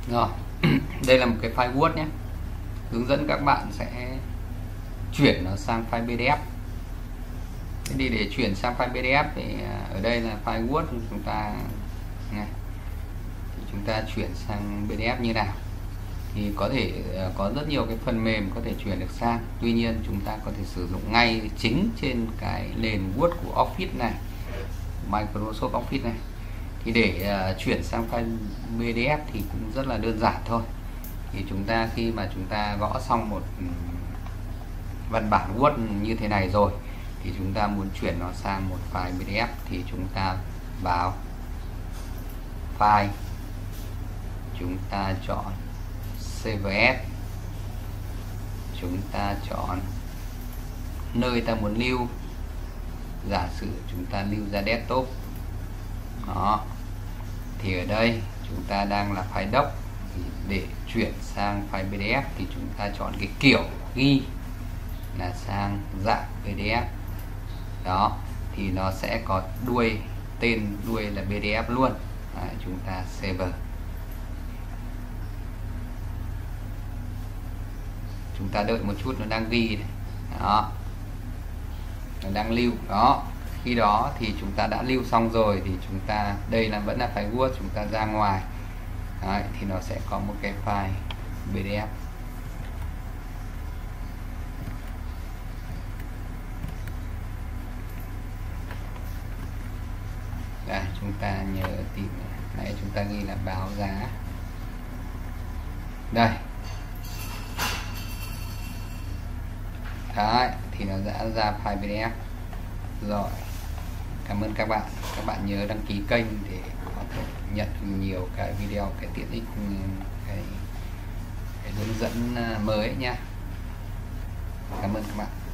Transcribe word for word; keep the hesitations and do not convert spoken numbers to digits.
Rồi, đây là một cái file Word nhé. Hướng dẫn các bạn sẽ chuyển nó sang file pê đê ép. Thế thì để chuyển sang file pê đê ép thì ở đây là file Word, chúng ta này, thì chúng ta chuyển sang pê đê ép như nào? Thì có thể có rất nhiều cái phần mềm có thể chuyển được sang. Tuy nhiên chúng ta có thể sử dụng ngay chính trên cái nền Word của Office này, Microsoft Office này. Thì để uh, chuyển sang file pê đê ép thì cũng rất là đơn giản thôi. Thì chúng ta khi mà chúng ta gõ xong một văn bản Word như thế này rồi thì chúng ta muốn chuyển nó sang một file pê đê ép thì chúng ta vào file, chúng ta chọn save as, chúng ta chọn nơi ta muốn lưu, giả sử chúng ta lưu ra desktop. Đó, thì ở đây chúng ta đang là file doc, thì để chuyển sang file pê đê ép thì chúng ta chọn cái kiểu ghi là sang dạng pê đê ép. Đó, thì nó sẽ có đuôi, tên đuôi là pê đê ép luôn. Đấy, chúng ta save. Chúng ta đợi một chút, nó đang ghi này. Đó, nó đang lưu. Đó, khi đó thì chúng ta đã lưu xong rồi thì chúng ta, đây là vẫn là file Word, chúng ta ra ngoài. Đấy, thì nó sẽ có một cái file pê đê ép. Đây, chúng ta nhớ tìm, nãy chúng ta ghi là báo giá. Đây. Đấy, thì nó đã ra file pê đê ép rồi. Cảm ơn các bạn. Các bạn nhớ đăng ký kênh để có thể nhận nhiều cái video, cái tiện ích, cái, cái hướng dẫn mới nhé. Cảm ơn các bạn.